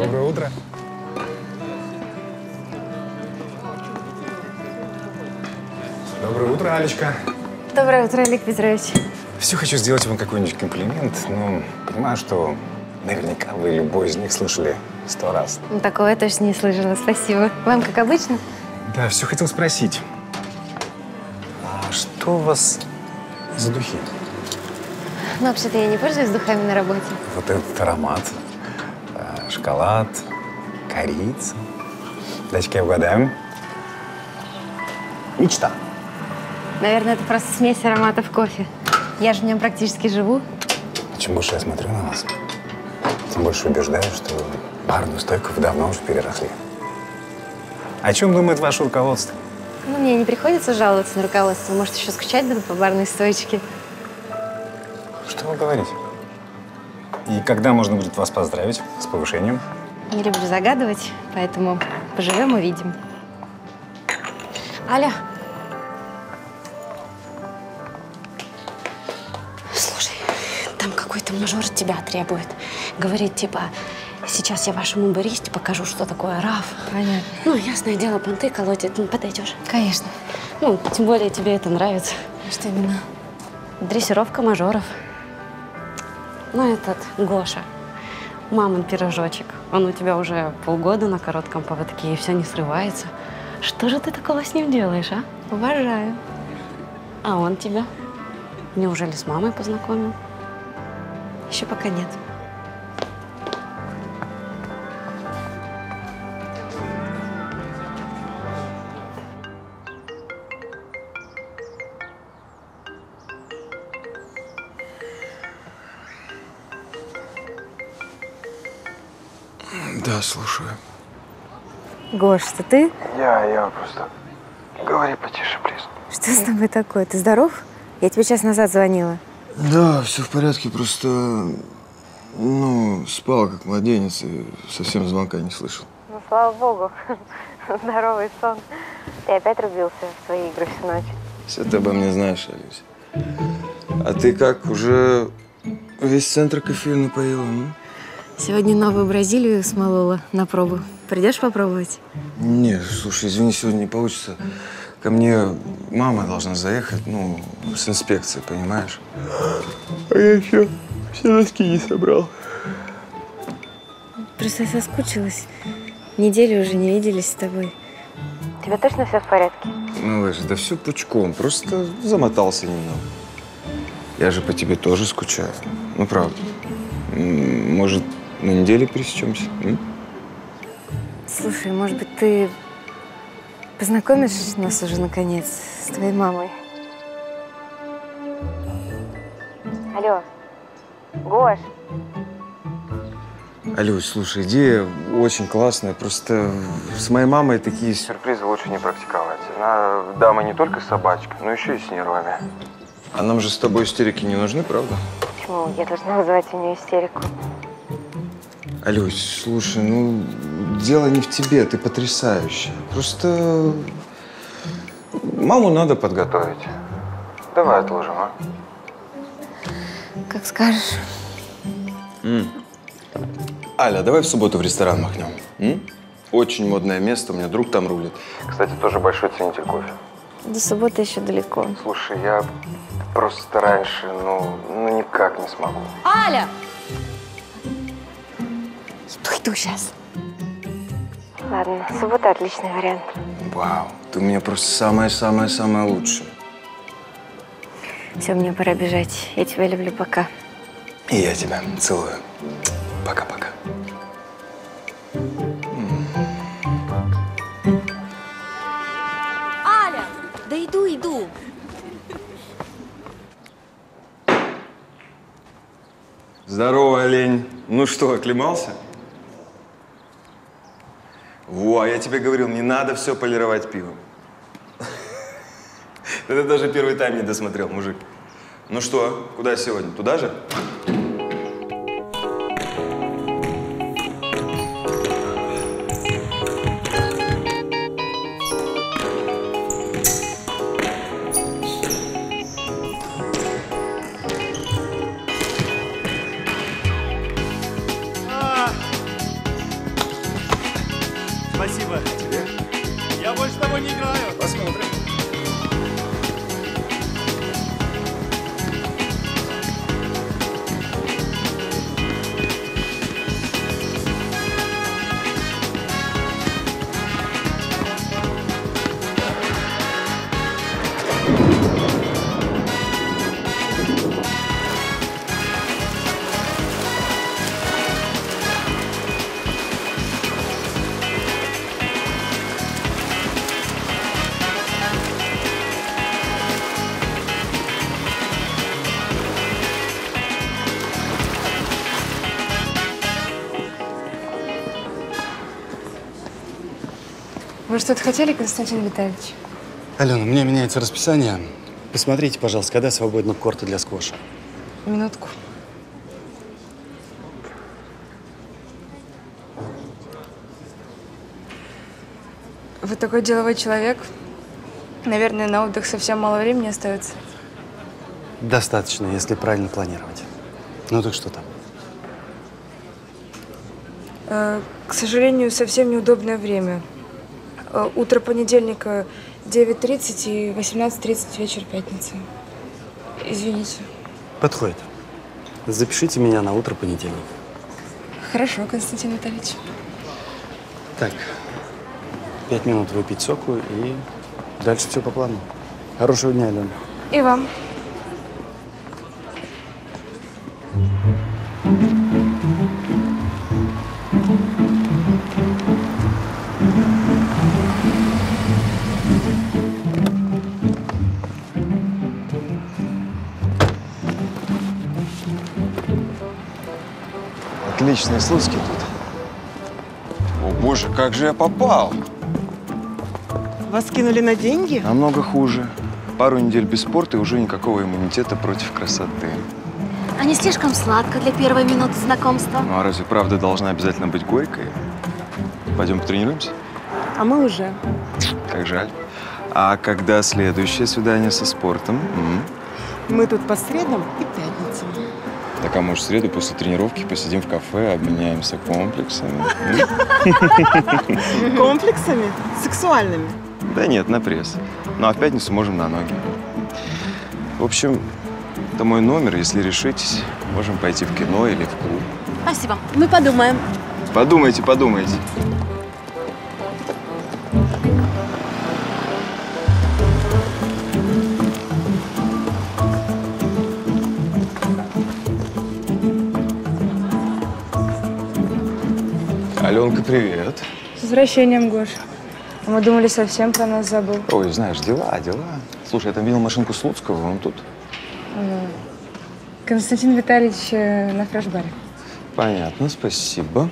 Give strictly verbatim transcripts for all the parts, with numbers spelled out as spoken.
Доброе утро. Доброе утро, Алечка. Доброе утро, Олег Петрович. Все хочу сделать вам какой-нибудь комплимент, но понимаю, что наверняка вы любой из них слышали сто раз. Ну, такого я точно не слышала. Спасибо. Вам как обычно? Да, все хотел спросить. А что у вас за духи? Ну, вообще-то я не пользуюсь духами на работе. Вот этот аромат. А, шоколад, корица. Дайте-ка я угадаю. Мечта. Наверное, это просто смесь ароматов кофе. Я же в нем практически живу. Чем больше я смотрю на вас, тем больше убеждаюсь, что барную стойку вы давно уже переросли. О чем думает ваше руководство? Ну, мне не приходится жаловаться на руководство. Может, еще скучать буду по барной стойке. Что вы говорите? И когда можно будет вас поздравить с повышением? Не люблю загадывать, поэтому поживем – увидим. Аля. Слушай, там какой-то мажор тебя требует. Говорит, типа, сейчас я вашему баристе покажу, что такое раф. Понятно. Ну, ясное дело, понты колотит, ну, подойдешь. Конечно. Ну, тем более тебе это нравится. Что именно? Дрессировка мажоров. Ну, этот, Гоша, мамин пирожочек. Он у тебя уже полгода на коротком поводке, и все не срывается. Что же ты такого с ним делаешь, а? Уважаю. А он тебя? Неужели с мамой познакомил? Еще пока нет. Да, слушаю. Гош, это ты? Я, я просто... Говори потише, плиз. Что с тобой такое? Ты здоров? Я тебе час назад звонила. Да, все в порядке, просто... Ну, спал как младенец и совсем звонка не слышал. Ну, слава богу. Здоровый сон. Ты опять рубился в свои игры всю ночь. Все ты обо мне знаешь, Алюсь. А ты как, уже весь центр кофеин напоила, ну? Сегодня новую Бразилию смолола на пробу. Придешь попробовать? Не, слушай, извини, сегодня не получится. Ко мне мама должна заехать, ну, с инспекцией, понимаешь? А я еще все носки не собрал. Просто я соскучилась. Неделю уже не виделись с тобой. У тебя точно все в порядке? Ну, Лэш, да все пучком, просто замотался немного. Я же по тебе тоже скучаю. Ну, правда. Может, на неделе пересечемся? М? Слушай, может быть, ты познакомишь нас уже, наконец, с твоей мамой? Алло, Гош. Алюсь, слушай, идея очень классная, просто с моей мамой такие сюрпризы лучше не практиковать. Она дама не только собачка, но еще и с нервами. А нам же с тобой истерики не нужны, правда? Почему? Я должна вызывать у нее истерику. Алюсь, слушай, ну, дело не в тебе, ты потрясающая. Просто маму надо подготовить. Давай отложим, а? Как скажешь. М. Аля, давай в субботу в ресторан махнем. М? Очень модное место, у меня друг там рулит. Кстати, тоже большой ценитель кофе. До субботы еще далеко. Слушай, я просто раньше, ну, ну никак не смогу. Аля! Иду, иду сейчас. Ладно, суббота отличный вариант. Вау, ты у меня просто самая-самая-самая лучшая. Все, мне пора бежать. Я тебя люблю, пока. И я тебя целую. Пока-пока. Аля! Да иду, иду. Здорово, олень. Ну что, оклемался? Во, я тебе говорил, не надо все полировать пивом. Ты даже первый тайм не досмотрел, мужик. Ну что, куда сегодня? Туда же? Вы что-то хотели, Константин Витальевич? Алена, у меня меняется расписание. Посмотрите, пожалуйста, когда свободны корты для сквоша. Минутку. Вы такой деловой человек. Наверное, на отдых совсем мало времени остается. Достаточно, если правильно планировать. Ну так что там? Э, к сожалению, совсем неудобное время. Э, утро понедельника девять тридцать и восемнадцать тридцать вечер пятницы. Извините. Подходит. Запишите меня на утро понедельника. Хорошо, Константин Витальевич. Так, пять минут выпить соку и дальше все по плану. Хорошего дня, Алена. И вам. Отличные слуцки тут. О боже, как же я попал! Вас кинули на деньги? Намного хуже. Пару недель без спорта и уже никакого иммунитета против красоты. А не слишком сладко для первой минуты знакомства? Ну а разве правда должна обязательно быть горькой? Пойдем потренируемся? А мы уже. Как жаль. А когда следующее свидание со спортом? М? Мы тут по средам и пятницам. Так, а может, в среду после тренировки посидим в кафе, обменяемся комплексами? Комплексами? Сексуальными? Да нет, на пресс. Ну а в пятницу можем на ноги. В общем, это мой номер. Если решитесь, можем пойти в кино или в клуб. Спасибо. Мы подумаем. Подумайте, подумайте. Аленка, привет. С возвращением, Гош. А мы думали, совсем про нас забыл. Ой, знаешь, дела, дела. Слушай, я там видел машинку Слуцкого, он тут. Константин Витальевич э, на фреш-баре. Понятно, спасибо.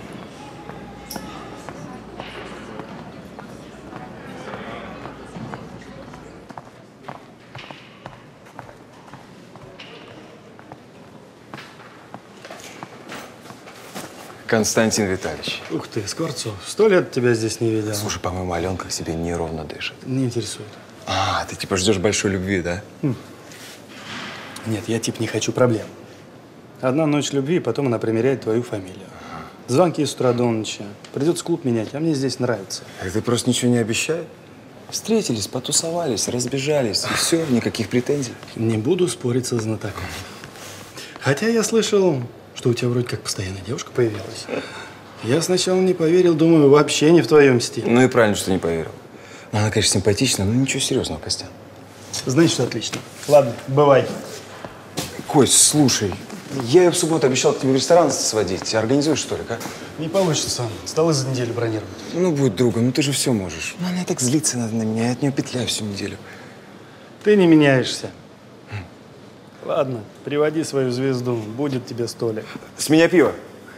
Константин Витальевич. Ух ты, Скворцов, сто лет тебя здесь не видел. Слушай, по-моему, Аленка к себе неровно дышит. Не интересует. А, ты типа ждешь большой любви, да? Нет, я типа не хочу проблем. Одна ночь любви, потом она примеряет твою фамилию. Звонки с утра до ночи. Придется клуб менять, а мне здесь нравится. Так ты просто ничего не обещай. Встретились, потусовались, разбежались, и все, никаких претензий. Не буду спорить со знатоком. Хотя я слышал, что у тебя вроде как постоянная девушка появилась. Я сначала не поверил, думаю, вообще не в твоем стиле. Ну и правильно, что не поверил. Ну, она, конечно, симпатичная, но ничего серьезного, Костян. Знаешь, что отлично. Ладно, бывай. Кость, слушай, я ее в субботу обещал к тебе в ресторан сводить. Организуешь, что ли, как? Не получится сам. Столы за неделю бронировать. Ну, будь другом, ну ты же все можешь. Ну, она так злится на, на меня, я от нее петляю всю неделю. Ты не меняешься. Ладно, приводи свою звезду, будет тебе столик. С меня пиво.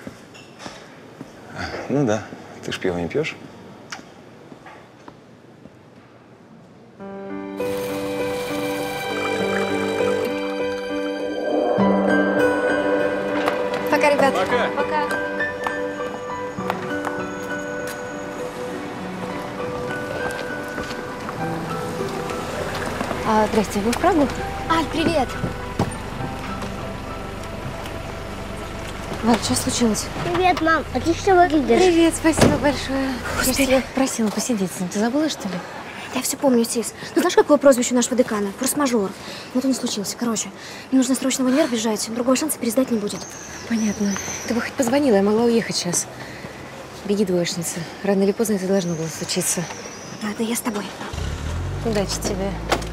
Ну да, ты ж пиво не пьешь. Пока, ребят. Пока. Пока. А, здрасте, вы в Прагу? Аль, привет. Валь, что случилось? Привет, мам. Отлично выглядишь. Привет, спасибо большое. Я же тебя просила посидеть с ним. Ты забыла, что ли? Я все помню, Сис. Ну знаешь, какое прозвище у нашего декана? Форс-мажор. Вот он и случился. Короче, мне нужно срочно в универ бежать. Другого шанса пересдать не будет. Понятно. Ты бы хоть позвонила, я могла уехать сейчас. Беги, двоечница. Рано или поздно это должно было случиться. Ладно, я с тобой. Удачи тебе.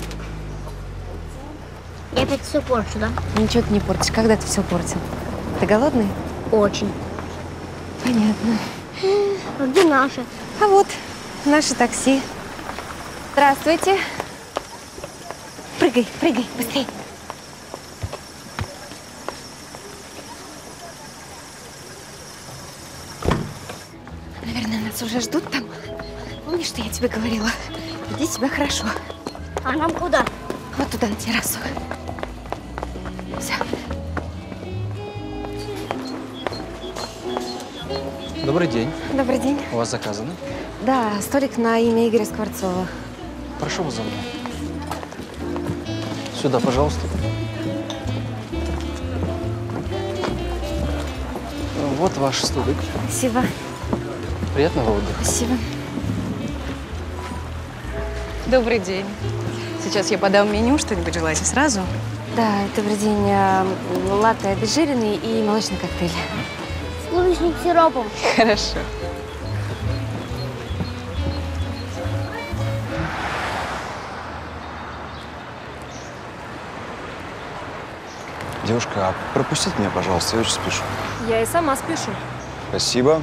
Я опять все порчу, да? Ничего ты не портишь. Когда ты все портил? Ты голодный? Очень. Понятно. А где наши? А вот, наше такси. Здравствуйте. Прыгай, прыгай, быстрей. Наверное, нас уже ждут там. Помнишь, что я тебе говорила? Веди себя хорошо. А нам куда? Вот туда, на террасу. Все. Добрый день. Добрый день. У вас заказано? Да, столик на имя Игоря Скворцова. Прошу вас за мной. Сюда, пожалуйста. Вот ваш столик. Спасибо. Приятного отдыха. Спасибо. Добрый день. Сейчас я подам меню, что-нибудь желаете сразу? Да, добрый день. А, латте обезжиренный и молочный коктейль. С клубничным сиропом. Хорошо. Девушка, а пропустите меня, пожалуйста, я очень спешу. Я и сама спешу. Спасибо.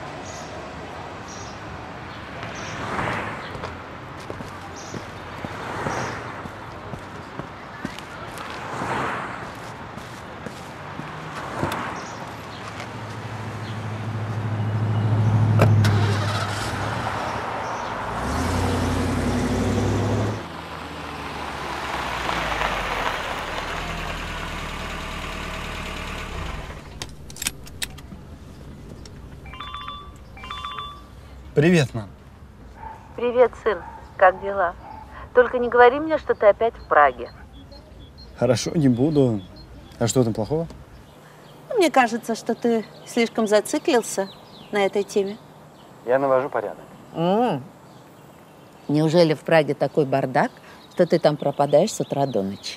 Привет, мам. Привет, сын. Как дела? Только не говори мне, что ты опять в Праге. Хорошо, не буду. А что там плохого? Мне кажется, что ты слишком зациклился на этой теме. Я навожу порядок. М-м. Неужели в Праге такой бардак, что ты там пропадаешь с утра до ночи?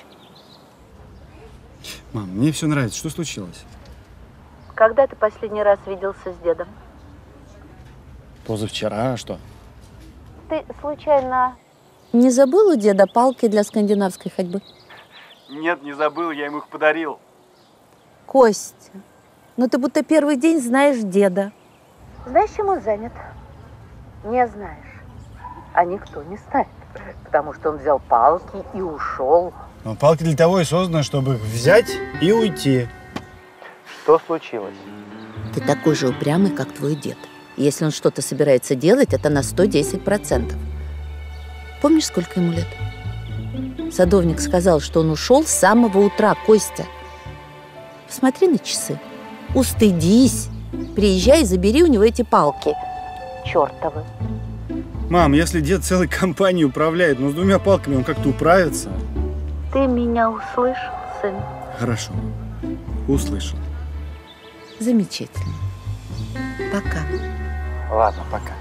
Мам, мне все нравится. Что случилось? Когда ты последний раз виделся с дедом? Позавчера, а что? Ты случайно не забыл у деда палки для скандинавской ходьбы? Нет, не забыл, я ему их подарил. Костя, ну ты будто первый день знаешь деда. Знаешь, чем он занят? Не знаешь. А никто не знает, потому что он взял палки и ушел. Но палки для того и созданы, чтобы их взять и уйти. Что случилось? Ты такой же упрямый, как твой дед. Если он что-то собирается делать, это на сто десять процентов. Помнишь, сколько ему лет? Садовник сказал, что он ушел с самого утра, Костя. Посмотри на часы. Устыдись. Приезжай и забери у него эти палки. Чёртовы. Мам, если дед целой компанией управляет, но с двумя палками он как-то управится. Ты меня услышал, сын? Хорошо. Услышал. Замечательно. Пока. Ладно, пока.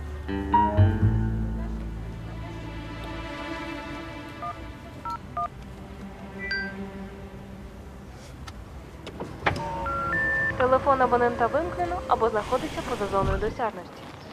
Телефон абонента вимкнено або знаходиться поза зоною досяжності.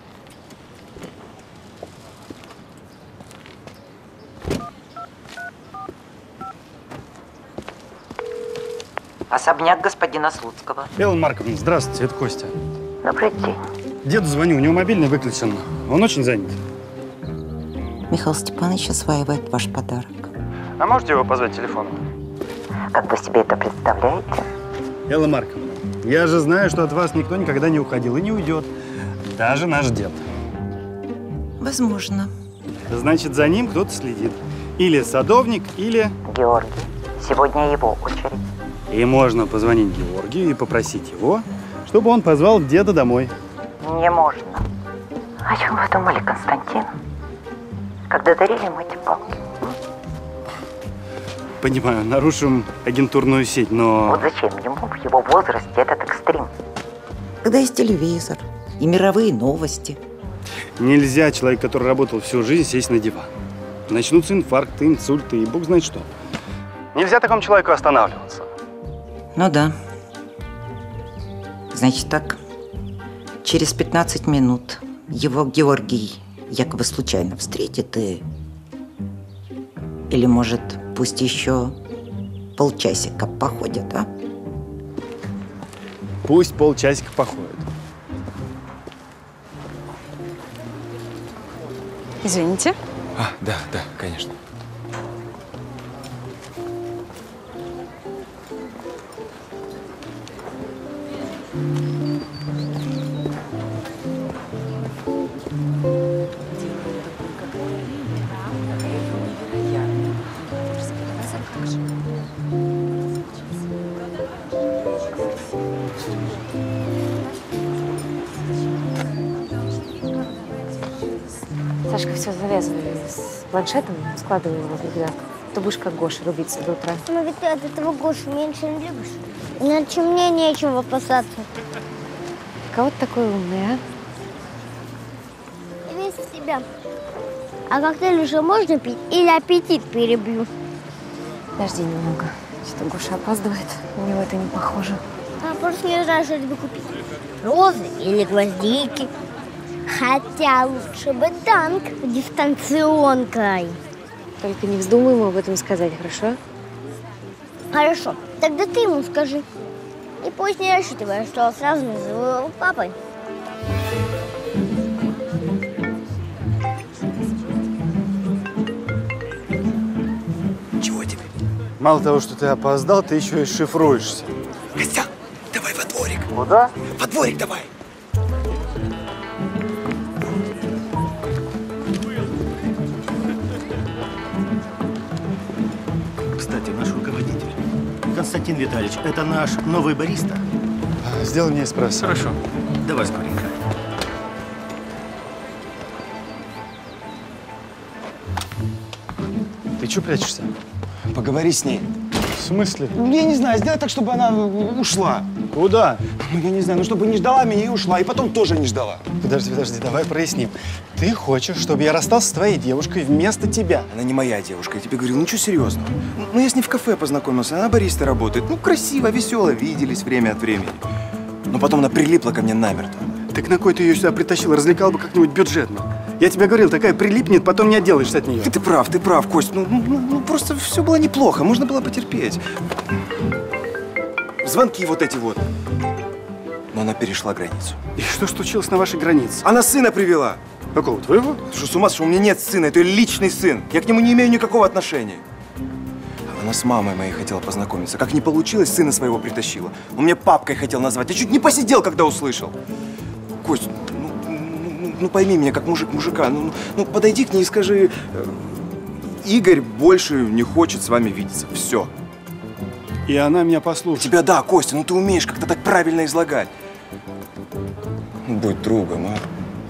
Особняк господина Слуцкого. Элла Марковна, здравствуйте, это Костя. Добрый день. Деду звоню, у него мобильный выключен. Он очень занят. Михаил Степанович осваивает ваш подарок. А можете его позвать телефоном? Как вы себе это представляете? Элла Марковна, я же знаю, что от вас никто никогда не уходил и не уйдет. Даже наш дед. Возможно. Значит, за ним кто-то следит. Или садовник, или… Георгий. Сегодня его очередь. И можно позвонить Георгию и попросить его, чтобы он позвал деда домой. Не можно. О чем вы думали, Константин? Когда дарили ему эти палки? Понимаю, нарушим агентурную сеть, но… Вот зачем ему в его возрасте этот экстрим? Когда есть телевизор и мировые новости. Нельзя человек, который работал всю жизнь, сесть на диван. Начнутся инфаркты, инсульты и бог знает что. Нельзя такому человеку останавливаться. Ну да. Значит так, через пятнадцать минут его Георгий якобы случайно встретит и… Или, может, пусть еще полчасика походят, а? Пусть полчасика походят. Извините. А, да, да, конечно. Сашка все завязано с планшетом, складывай его возле тебя. То будешь как Гоша рубиться до утра. Но ведь ты от этого Гошу меньше не любишь. Иначе мне нечего опасаться. Кого ты такой умный, а? Весь в себя. А коктейль уже можно пить или аппетит перебью? Подожди немного. Что-то Гоша опаздывает. У него это не похоже. А просто не знаю, что тебе купить. Розы или гвоздики. Хотя лучше бы танк дистанционкой. Только не вздумай ему об этом сказать, хорошо? Хорошо. Тогда ты ему скажи. И пусть не рассчитывай, что сразу назову его папой. Чего тебе? Мало того, что ты опоздал, ты еще и шифруешься. Костян, давай во дворик. Куда? Во дворик давай. Кстати, наш руководитель, Константин Витальевич, это наш новый бариста. Сделай мне эспрессо. Хорошо. Давай скоренько. Ты чего прячешься? Поговори с ней. В смысле? Ну, я не знаю, сделай так, чтобы она ушла. Куда? Ну, я не знаю, ну, чтобы не ждала меня и ушла, и потом тоже не ждала. Подожди, подожди, давай проясним. Ты хочешь, чтобы я расстался с твоей девушкой вместо тебя? Она не моя девушка, я тебе говорил, ничего серьезного. Ну, я с ней в кафе познакомился, она баристой работает. Ну, красиво, весело, виделись время от времени. Но потом она прилипла ко мне намертво. Так на кой ты ее сюда притащил? Развлекал бы как-нибудь бюджетно. Я тебе говорил, такая прилипнет, потом не отделаешься от нее. Ты, ты прав, ты прав, Кость. Ну, ну, ну, просто все было неплохо, можно было потерпеть. Звонки вот эти вот. Но она перешла границу. И что случилось на вашей границе? Она сына привела. Какого, твоего? Ты что, с ума сошел? У меня нет сына, это ее личный сын. Я к нему не имею никакого отношения. Она с мамой моей хотела познакомиться. Как не получилось, сына своего притащила. Он меня папкой хотел назвать. Я чуть не посидел, когда услышал. Кость, ну, ну, ну пойми меня, как мужик мужика. Ну, ну подойди к ней и скажи, Игорь больше не хочет с вами видеться. Все. И она меня послушает. Тебя да, Костя, ну ты умеешь как-то так правильно излагать. Ну, будь другом, а.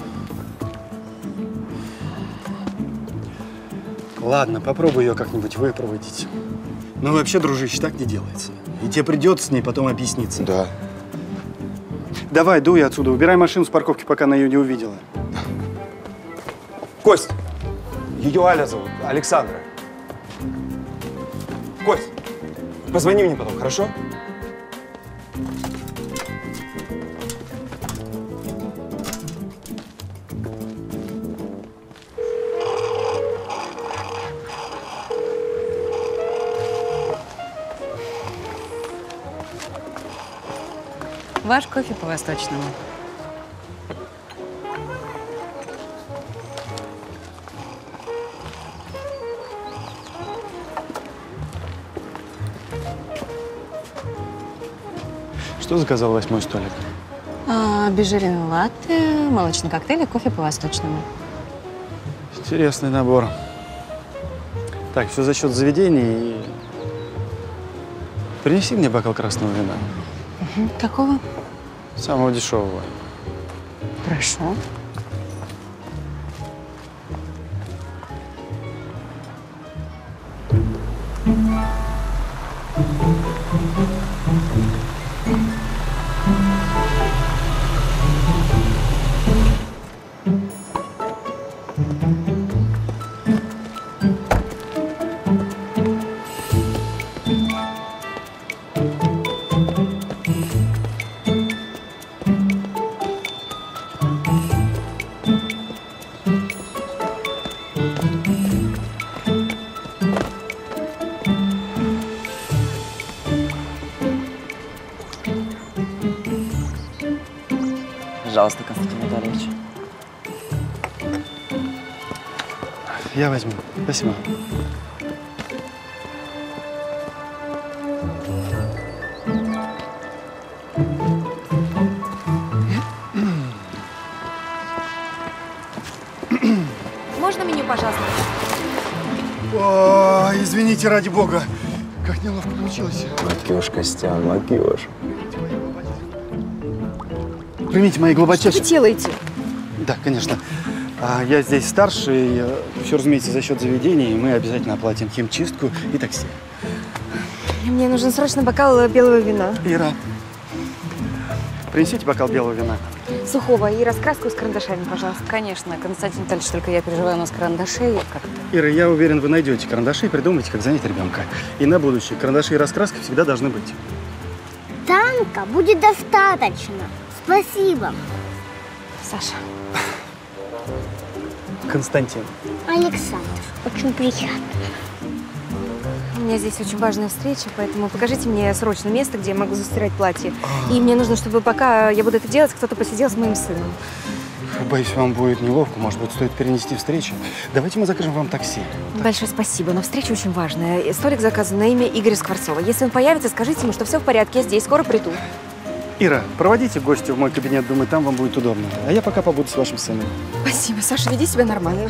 Ладно, попробуй ее как-нибудь выпроводить. Ну, вообще, дружище, так не делается. И тебе придется с ней потом объясниться. Да. Давай, дуй отсюда, убирай машину с парковки, пока она ее не увидела. Кость, ее Аля зовут, Александра. Кость, позвони мне потом, хорошо? Ваш кофе по-восточному. Что заказал восьмой столик? А, обезжиренный латте, молочный коктейль и кофе по-восточному. Интересный набор. Так, все за счет заведения и… Принеси мне бокал красного вина. Угу. Какого? Самого дешевого. Прошу. Пожалуйста, Константин Витальевич. Я возьму. Спасибо. Можно меню, пожалуйста? О, извините, ради бога. Как неловко получилось. Макиош, Костян, макиош. Примите мои глубочайшие… Что вы делаете? Да, конечно. А я здесь старший, все, разумеется, за счет заведения, и мы обязательно оплатим химчистку и такси. Мне нужен срочно бокал белого вина. Ира, принесите бокал белого вина. Сухого и раскраску с карандашами, пожалуйста. Конечно, Константин Витальевич, только я переживаю, у нас карандашей как-то. Ира, я уверен, вы найдете карандаши и придумаете, как занять ребенка. И на будущее карандаши и раскраска всегда должны быть. Танка будет достаточно. Спасибо. Саша. Константин. Александр, очень приятно. У меня здесь очень важная встреча, поэтому покажите мне срочно место, где я могу застирать платье. И мне нужно, чтобы пока я буду это делать, кто-то посидел с моим сыном. Боюсь, вам будет неловко. Может быть, стоит перенести встречу. Давайте мы закажем вам такси. Большое спасибо, но встреча очень важная. Столик заказан на имя Игоря Скворцова. Если он появится, скажите ему, что все в порядке, я здесь, скоро приду. Ира, проводите гостя в мой кабинет, думаю, там вам будет удобно. А я пока побуду с вашим сыном. Спасибо, Саша, веди себя нормально.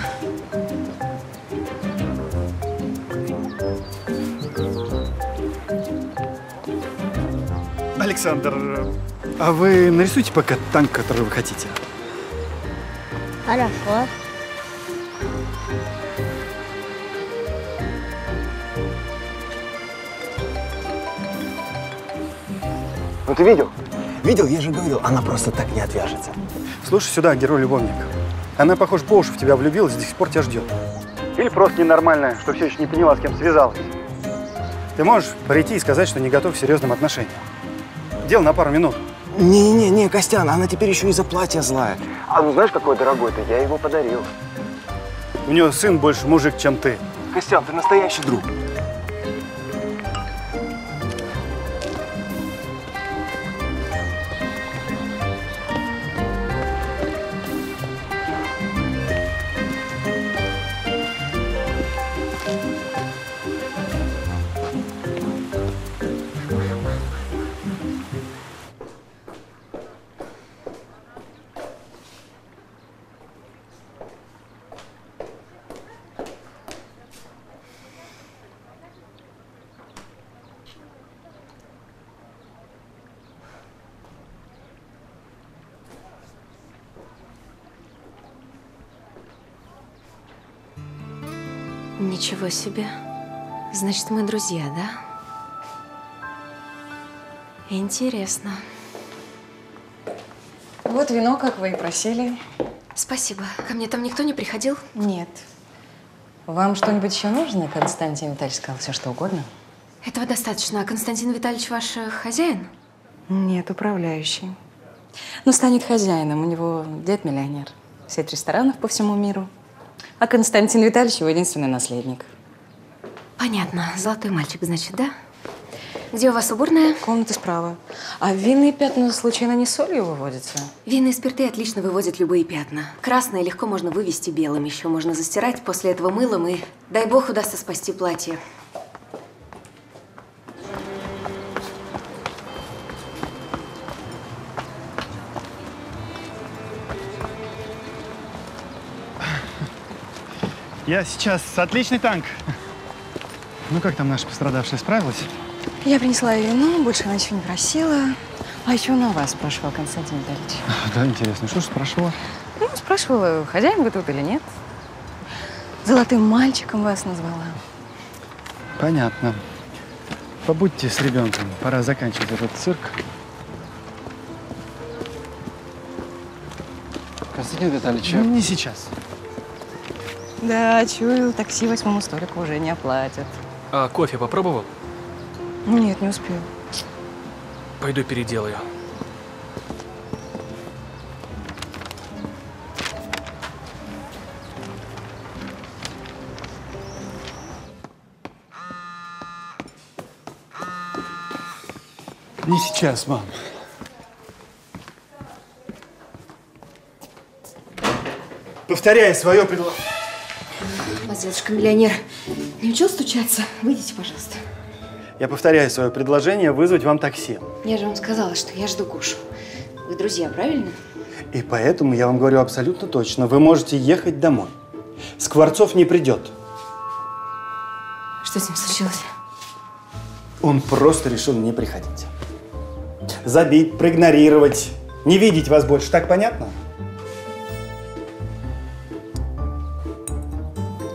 Александр, а вы нарисуйте пока танк, который вы хотите. Хорошо. Ну ты видел? Видел? Я же говорил, она просто так не отвяжется. Слушай сюда, герой-любовник. Она, похоже, по уши в тебя влюбилась, до сих пор тебя ждет. Или просто ненормальная, что все еще не поняла, с кем связалась. Ты можешь прийти и сказать, что не готов к серьезным отношениям. Дело на пару минут. Не-не-не, Костян, она теперь еще и за платье злая. А ну знаешь, какой дорогой-то? Я его подарил. У нее сын больше мужик, чем ты. Костян, ты настоящий друг. Ничего себе. Значит, мы друзья, да? Интересно. Вот вино, как вы и просили. Спасибо. Ко мне там никто не приходил? Нет. Вам что-нибудь еще нужно? Константин Витальевич сказал все, что угодно. Этого достаточно. А Константин Витальевич ваш хозяин? Нет, управляющий. Но станет хозяином. У него дед миллионер. Сеть ресторанов по всему миру. А Константин Витальевич его единственный наследник. Понятно. Золотой мальчик, значит, да? Где у вас уборная? Комната справа. А винные пятна случайно не солью выводятся? Винные спирты отлично выводят любые пятна. Красное легко можно вывести белым. Еще можно застирать после этого мылом. И, дай бог, удастся спасти платье. Я сейчас. Отличный танк. Ну как там наша пострадавшая, справилась? Я принесла ей вино, больше она ничего не просила. А еще на вас спрашивал Константин Витальевич. Да, интересно. Что ж спрашивала? Ну, спрашивала, хозяин вы тут или нет. Золотым мальчиком вас назвала. Понятно. Побудьте с ребенком. Пора заканчивать этот цирк. Константин Витальевич. Ну, не сейчас. Да, чую, такси восьмому столику уже не оплатят. А кофе попробовал? Нет, не успел. Пойду переделаю. Не сейчас, мам. Повторяй свое предложение. У вас дедушка миллионер не учил стучаться? Выйдите, пожалуйста. Я повторяю свое предложение вызвать вам такси. Я же вам сказала, что я жду Гошу. Вы друзья, правильно? И поэтому я вам говорю абсолютно точно. Вы можете ехать домой. Скворцов не придет. Что с ним случилось? Он просто решил не приходить. Забить, проигнорировать, не видеть вас больше. Так понятно?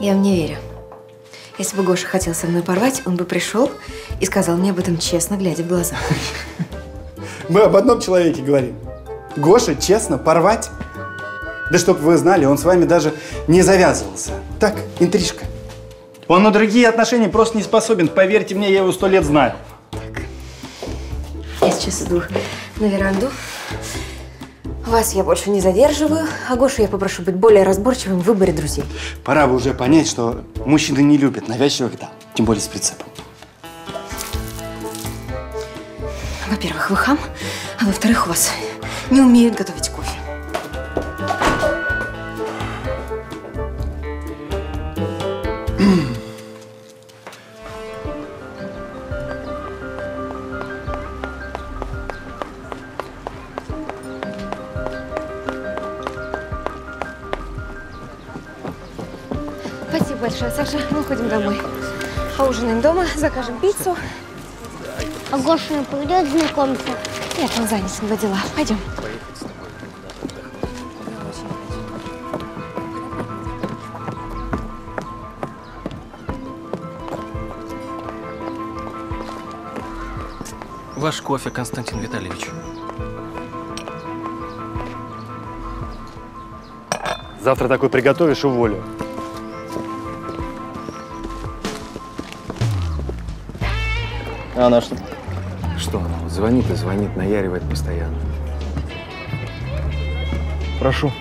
Я вам не верю. Если бы Гоша хотел со мной порвать, он бы пришел и сказал мне об этом честно, глядя в глаза. Мы об одном человеке говорим. Гоша, честно, порвать? Да чтоб вы знали, он с вами даже не завязывался. Так, интрижка. Он на другие отношения просто не способен. Поверьте мне, я его сто лет знаю. Так. Я сейчас иду на веранду. Вас я больше не задерживаю, а Гошу я попрошу быть более разборчивым в выборе друзей. Пора бы уже понять, что мужчины не любят навязчивых дам, тем более с прицепом. Во-первых, вы хам, а во-вторых, у вас не умеют готовить кофе. Спасибо большое, Саша. Мы уходим домой. Поужинаем дома, закажем пиццу. А Гоша не придет знакомиться? Нет, он занят, с него дела. Пойдем. Ваш кофе, Константин Витальевич. Завтра такой приготовишь, уволю. А она что? Что она? Вот звонит и звонит, наяривает постоянно. Прошу.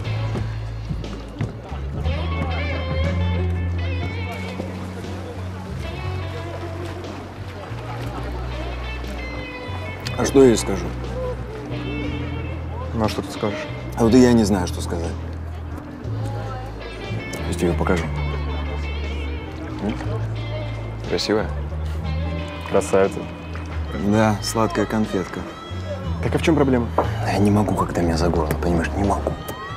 А что я ей скажу? Ну, а что ты скажешь? А вот и я не знаю, что сказать. Я тебе покажу. М? Красивая? Красавица. Да, сладкая конфетка. Так а в чем проблема? Я не могу, когда меня за горло, понимаешь, не могу.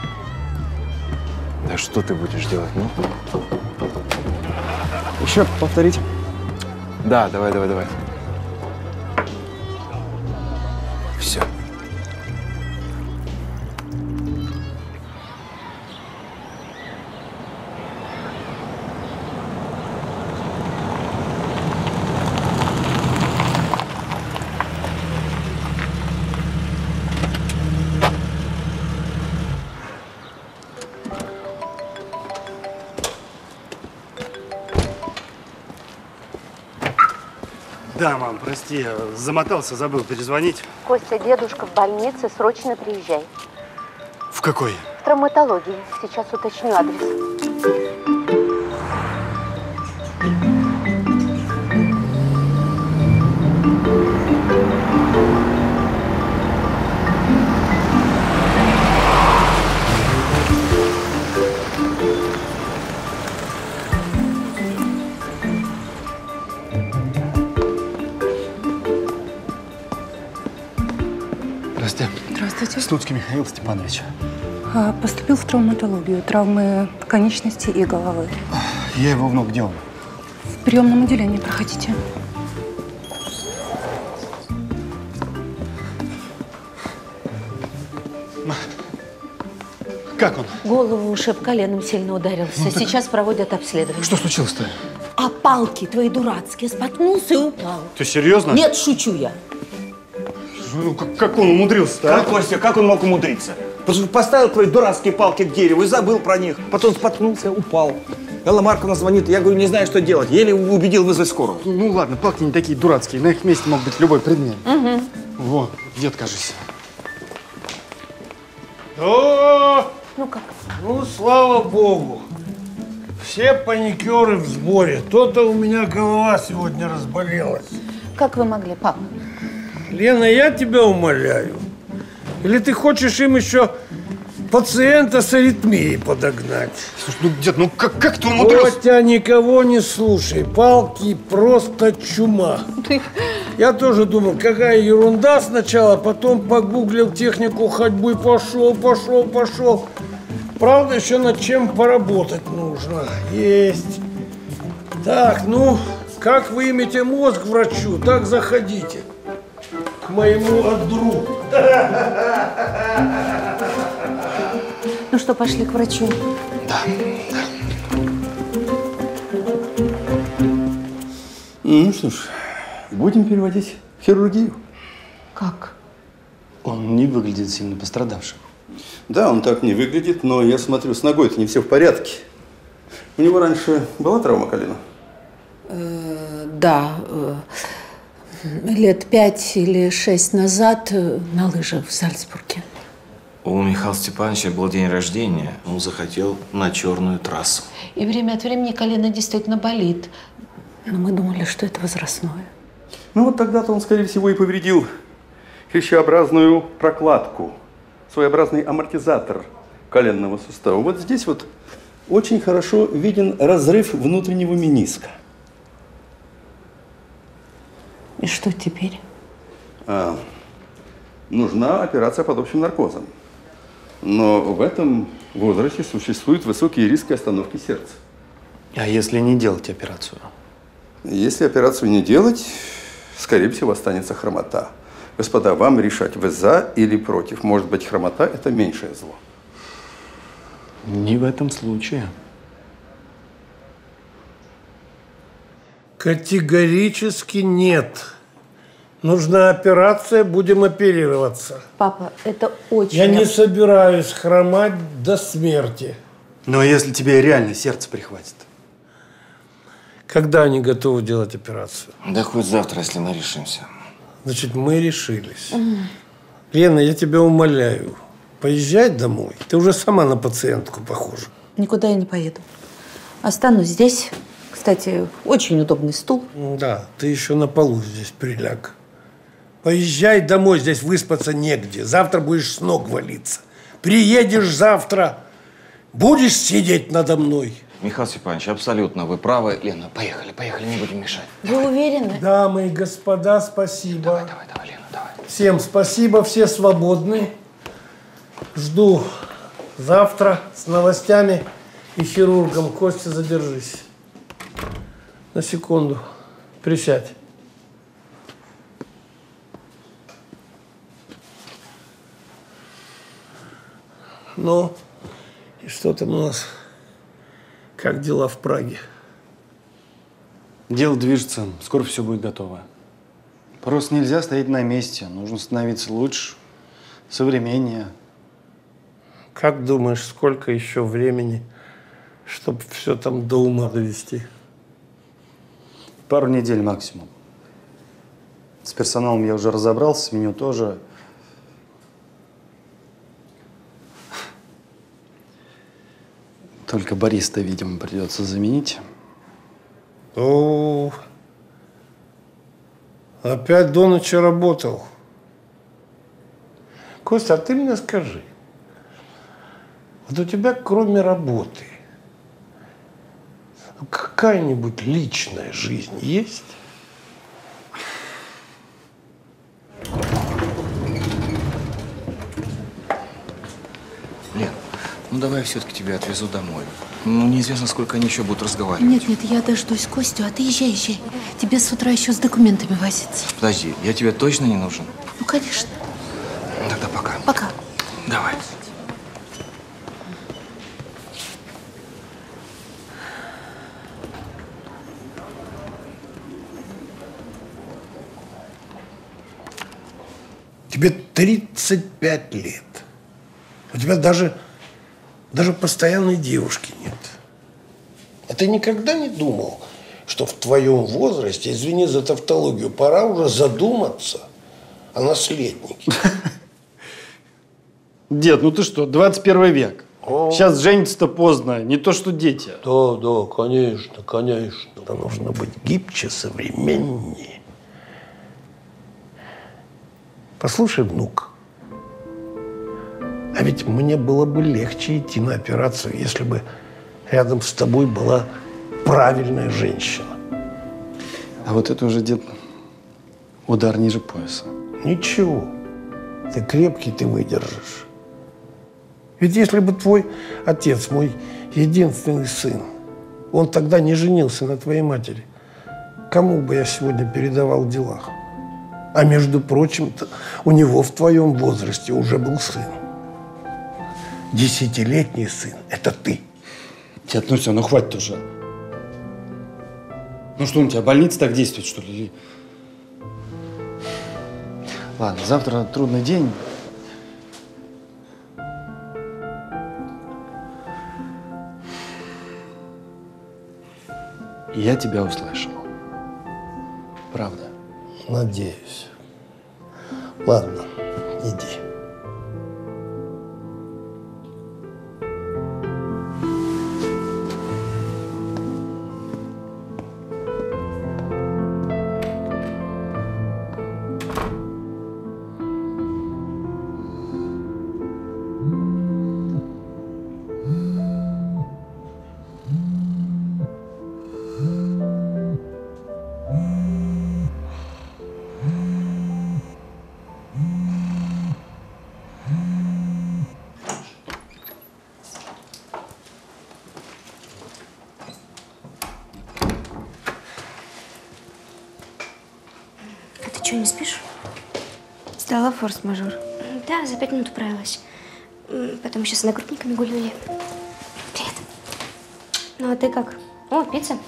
Да что ты будешь делать, ну? Еще повторите. Да, давай, давай, давай. Все. Да, мам, прости, я замотался, забыл перезвонить. Костя, дедушка в больнице, срочно приезжай. В какой? В травматологии. Сейчас уточню адрес. Здравствуйте. Здравствуйте. Слуцкий Михаил Степанович. А, поступил в травматологию, травмы конечности и головы. Я его внук, где он? В приемном отделении проходите. Как он? Голову ушиб, коленом сильно ударился. Ну, так... Сейчас проводят обследование. Что случилось-то? А палки твои дурацкие, споткнулся и упал. Ты серьезно? Нет, шучу я. Ну, как, как он умудрился-то, а? Как, Костя, как он мог умудриться? Просто поставил твои дурацкие палки к дереву и забыл про них. Потом споткнулся, упал. Элла Марковна звонит, я говорю, не знаю, что делать. Еле убедил вызвать скорую. Ну ладно, палки не такие дурацкие. На их месте мог быть любой предмет. Угу. Во, дед, кажется. О! Ну как? Ну, слава богу. Все паникеры в сборе. То-то у меня голова сегодня разболелась. Как вы могли, папа? Лена, я тебя умоляю. Или ты хочешь им еще пациента с аритмией подогнать? Слушай, ну, дед, ну как, как ты умудрился? Котя, никого не слушай. Палки просто чума. Я тоже думал, какая ерунда сначала, потом погуглил технику ходьбы, пошел, пошел, пошел. Правда, еще над чем поработать нужно. Есть. Так, ну, как вы имете мозг врачу, так заходите. К моему одру. Ну что, пошли к врачу? Да, да. Ну что ж, будем переводить в хирургию. Как? Он не выглядит сильно пострадавшим. Да, он так не выглядит, но я смотрю, с ногой-то не все в порядке. У него раньше была травма колена? Э, да. Э, лет пять или шесть назад э, на лыжах в Зальцбурге. У Михаила Степановича был день рождения. Он захотел на черную трассу. И время от времени колено действительно болит. Но мы думали, что это возрастное. Ну вот тогда-то он, скорее всего, и повредил хрящеобразную прокладку. Своеобразный амортизатор коленного сустава. Вот здесь вот очень хорошо виден разрыв внутреннего мениска. И что теперь? А, нужна операция под общим наркозом. Но в этом возрасте существуют высокие риски остановки сердца. А если не делать операцию? Если операцию не делать, скорее всего, останется хромота. Господа, вам решать, вы за или против. Может быть, хромота – это меньшее зло. Не в этом случае. Категорически нет. Нужна операция, будем оперироваться. Папа, это очень… Я не собираюсь хромать до смерти. Но если тебе реально сердце прихватит? Когда они готовы делать операцию? Да хоть завтра, если мы решимся. Значит, мы решились. Mm. Лена, я тебя умоляю, поезжай домой. Ты уже сама на пациентку похожа. Никуда я не поеду. Останусь здесь. Кстати, очень удобный стул. Да, ты еще на полу здесь приляг. Поезжай домой, здесь выспаться негде. Завтра будешь с ног валиться. Приедешь завтра, будешь сидеть надо мной. Михаил Степанович, абсолютно вы правы. Лена, поехали, поехали, не будем мешать. Вы уверены? Дамы и господа, спасибо. Давай, давай, давай, Лена, давай. Всем спасибо, все свободны. Жду завтра с новостями и хирургом. Костя, задержись. На секунду. Присядь. Ну, и что там у нас? Как дела в Праге? Дело движется. Скоро все будет готово. Просто нельзя стоять на месте. Нужно становиться лучше, современнее. Как думаешь, сколько еще времени, чтобы все там до ума довести? Пару недель максимум. С персоналом я уже разобрался, с меню тоже. Только бариста, видимо, придется заменить. О, опять до ночи работал. Костя, а ты мне скажи, вот у тебя кроме работы какая-нибудь личная жизнь есть? Лен, ну давай я все-таки тебя отвезу домой. Ну, неизвестно, сколько они еще будут разговаривать. Нет, нет, я дождусь Костю, а ты езжай, езжай. Тебе с утра еще с документами возиться. Подожди, я тебе точно не нужен? Ну, конечно. Тогда пока. Пока. Давай. Тебе тридцать пять лет. У тебя даже, даже постоянной девушки нет. А ты никогда не думал, что в твоем возрасте, извини за тавтологию, пора уже задуматься о наследнике? Дед, ну ты что, двадцать первый век. О. Сейчас жениться-то поздно, не то что дети. Да, да, конечно, конечно. Да, нужно быть гибче, современнее. Послушай, внук, а ведь мне было бы легче идти на операцию, если бы рядом с тобой была правильная женщина. А вот это уже, дед, удар ниже пояса. Ничего, ты крепкий, ты выдержишь. Ведь если бы твой отец, мой единственный сын, он тогда не женился на твоей матери, кому бы я сегодня передавал дела? А между прочим, у него в твоем возрасте уже был сын. Десятилетний сын – это ты. Дед, ну все, ну хватит уже. Ну что, у тебя больница так действует, что ли? Ладно, завтра трудный день. Я тебя услышал. Правда. Надеюсь. Ладно, иди. Что, не спишь? Сдала форс-мажор. Да, за пять минут управилась. Потом еще с одногруппниками гуляли. Привет. Ну, а ты как? О, пицца.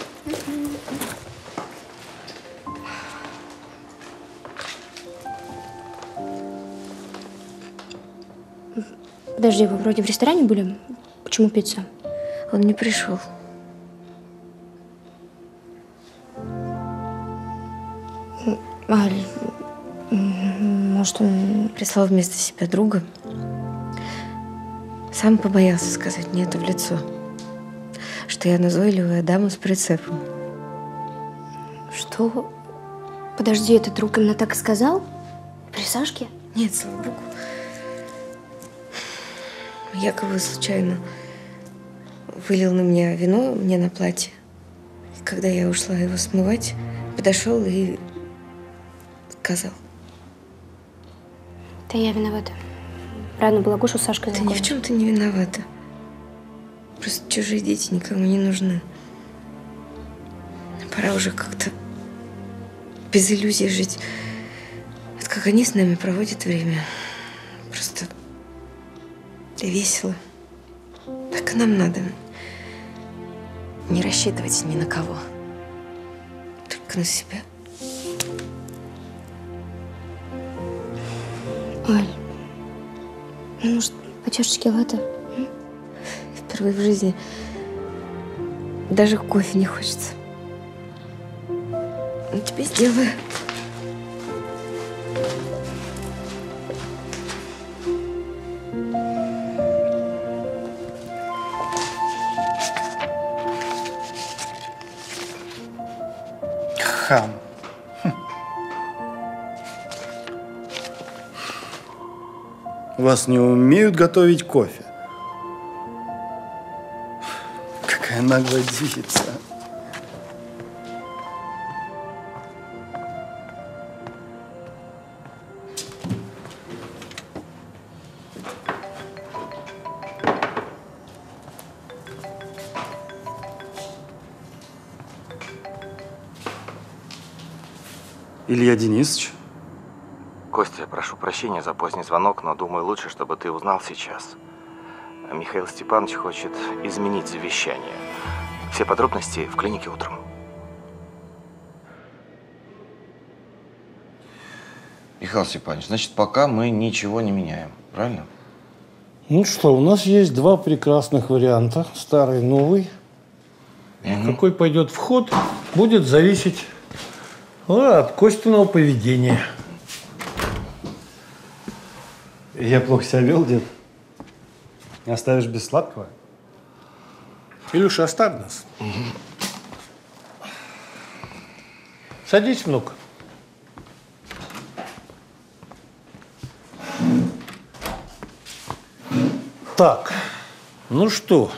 Подожди, вы вроде в ресторане были? Почему пицца? Он не пришел. Аль, может, он прислал вместо себя друга? Сам побоялся сказать мне это в лицо, что я назойливая дама с прицепом. Что? Подожди, этот друг именно так и сказал? При Сашке? Нет, слава богу. Якобы случайно вылил на меня вино, мне на платье. И когда я ушла его смывать, подошел и сказал. Да я виновата. Рано было Гошу с Сашкой Ты ни в чем ты не виновата. Просто чужие дети никому не нужны. Пора уже как-то без иллюзий жить. Вот как они с нами проводят время. Просто весело. Так и нам надо. Не рассчитывать ни на кого. Только на себя. Аль, ну, может, по чашечке латте? Впервые в жизни даже кофе не хочется. Ну, тебе сделаю. Хам. Вас не умеют готовить кофе. Какая наглая девица. Илья Денисович. Костя, прошу прощения за поздний звонок, но думаю, лучше, чтобы ты узнал сейчас. Михаил Степанович хочет изменить завещание. Все подробности в клинике утром. Михаил Степанович, значит, пока мы ничего не меняем, правильно? Ну что, у нас есть два прекрасных варианта, старый и новый. Угу. Какой пойдет в ход, будет зависеть от Костиного поведения. Я плохо себя вел, дед? Не оставишь без сладкого? Илюша, оставь нас. Угу. Садись, внук. Так, ну что,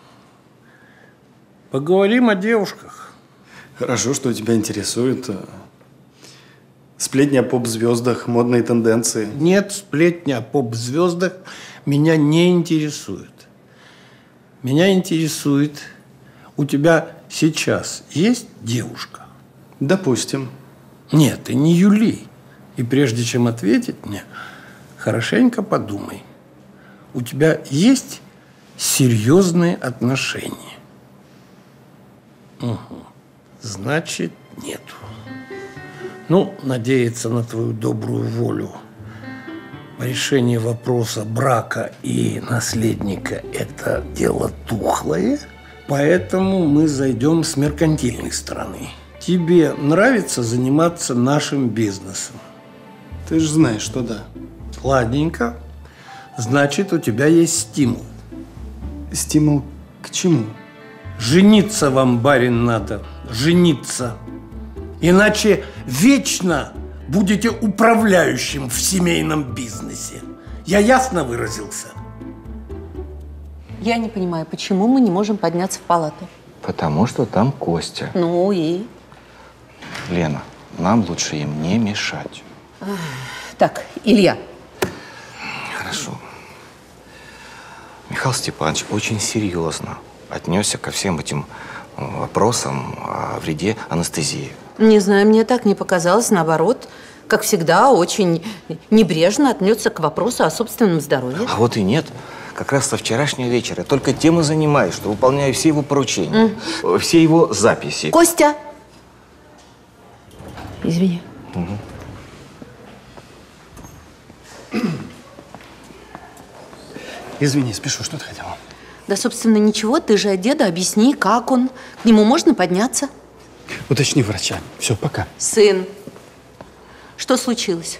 поговорим о девушках. Хорошо, что тебя интересует. Сплетни о поп-звездах, модные тенденции. Нет, сплетни о поп-звездах меня не интересуют. Меня интересует, у тебя сейчас есть девушка? Допустим. Нет, ты не юли. И прежде чем ответить мне, хорошенько подумай. У тебя есть серьезные отношения? Угу. Значит, нету. Ну, надеяться на твою добрую волю. Решение вопроса брака и наследника – это дело тухлое, поэтому мы зайдем с меркантильной стороны. Тебе нравится заниматься нашим бизнесом? Ты же знаешь, что да. Ладненько. Значит, у тебя есть стимул. Стимул к чему? Жениться вам, барин, надо. Жениться. Иначе вечно будете управляющим в семейном бизнесе. Я ясно выразился? Я не понимаю, почему мы не можем подняться в палату? Потому что там Костя. Ну и? Лена, нам лучше им не мешать. Так, Илья. Хорошо. Михаил Степанович очень серьезно отнесся ко всем этим вопросам о вреде анестезии. Не знаю, мне так не показалось. Наоборот, как всегда, очень небрежно отнесся к вопросу о собственном здоровье. А вот и нет. Как раз со вчерашнего вечера только тем и занимаюсь, что выполняю все его поручения, mm. все его записи. Костя! Извини. Угу. Извини, спешу. Что ты хотела? Да, собственно, ничего. Ты же от деда объясни, как он. К нему можно подняться? Уточни врача. Все, пока. Сын, что случилось?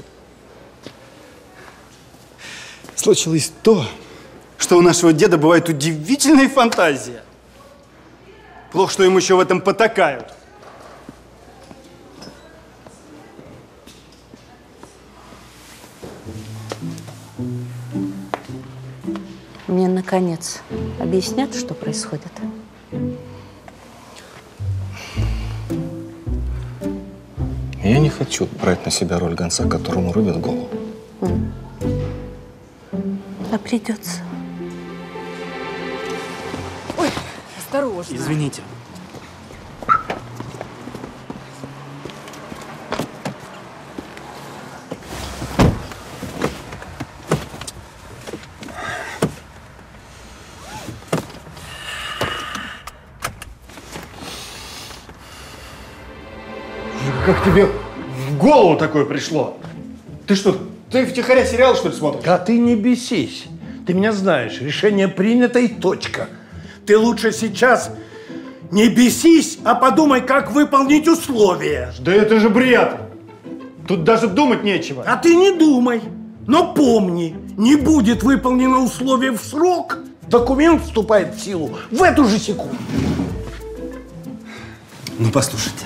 Случилось то, что у нашего деда бывает удивительная фантазия. Плохо, что ему еще в этом потакают. Мне, наконец, объяснят, что происходит? Я не хочу брать на себя роль гонца, которому рубят голову. Mm. А придется. Ой, осторожно. Извините. Как тебе в голову такое пришло? Ты что, ты втихаря сериал, что ли, смотришь? Да ты не бесись. Ты меня знаешь. Решение принято и точка. Ты лучше сейчас не бесись, а подумай, как выполнить условия. Да это же бред. Тут даже думать нечего. А ты не думай. Но помни, не будет выполнено условие в срок, документ вступает в силу в эту же секунду. Ну, послушай, дед.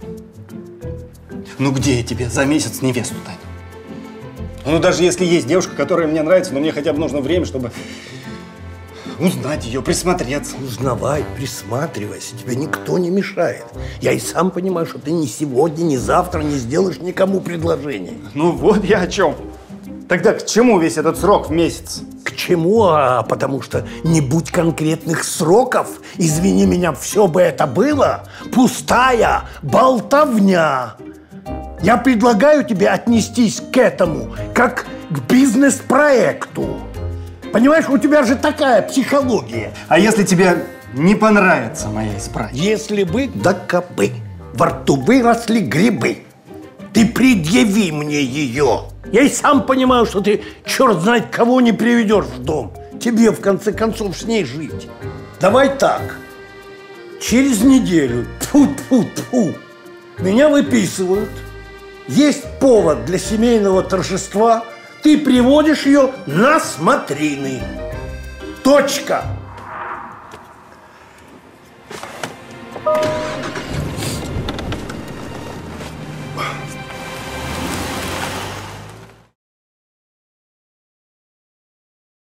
Ну, где я тебе за месяц невесту дать? Ну, даже если есть девушка, которая мне нравится, но мне хотя бы нужно время, чтобы узнать ее, присмотреться. Узнавай, присматривайся, тебе никто не мешает. Я и сам понимаю, что ты ни сегодня, ни завтра не сделаешь никому предложение. Ну, вот я о чем. Тогда к чему весь этот срок в месяц? К чему? А потому что не будь конкретных сроков, извини меня, все бы это было пустая болтовня. Я предлагаю тебе отнестись к этому как к бизнес-проекту. Понимаешь, у тебя же такая психология. А если тебе не понравится моя исправка? Если бы, да кабы, во рту выросли грибы. Ты предъяви мне ее. Я и сам понимаю, что ты черт знает кого не приведешь в дом. Тебе, в конце концов, с ней жить. Давай так. Через неделю, тьфу-тьфу-тьфу, меня выписывают. Есть повод для семейного торжества. Ты приводишь ее на смотрины. Точка.